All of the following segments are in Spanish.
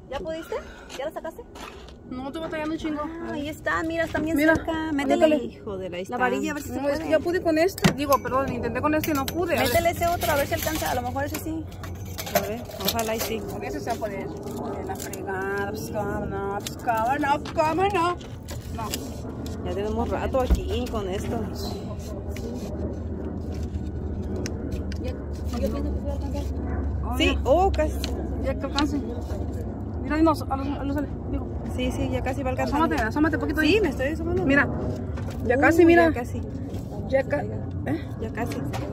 ¿Ya pudiste? ¿Ya la sacaste? No, estoy batallando un chingo. Ahí están, mira, están bien Mira, cerca. Métele, métele. hijo de la varilla, a ver si se No, puede. es que ya pude con este. Digo, perdón, intenté con este y no pude. A ver. Métele ese otro, a ver si alcanza. A lo mejor ese sí. A ver, ojalá y sí. Con ese se va a poder. La fregada, pues cómo no, pues cómo no, cómo no. No. Ya tenemos rato aquí con esto. Yo pienso que se va a alcanzar. Sí, oh, casi. Ya que alcance. Mira, no, a los digo. Sí, sí, ya casi va a alcanzar. Asómate un poquito. Sí, me estoy asomando. Mira, ya casi, mira. Ya casi. Ya casi. Ya casi.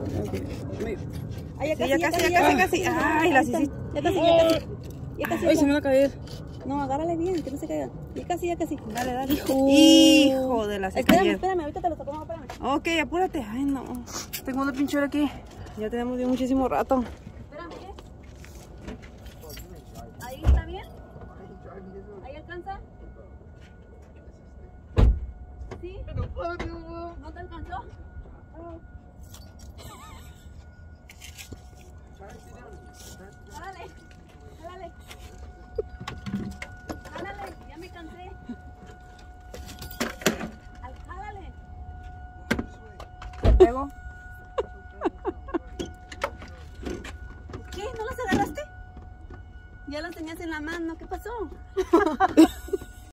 Ay, ya casi. Ay, las hiciste. Ya casi. Ay, se me va a caer. No, agárrale bien, que no se caiga. Ya casi. Dale. Hijo de la espérame, ahorita te lo saco, espérame. Ok, apúrate. Ay, no. Tengo una pinchera aquí. Ya tenemos ya muchísimo rato. Espérame. ¿Ahí está bien? ¿Ahí alcanza? ¿Sí? ¿No te alcanzó? Jálale, ya me cansé. Jálale. Luego. ¿Qué? ¿No las agarraste? Ya las tenías en la mano, ¿qué pasó?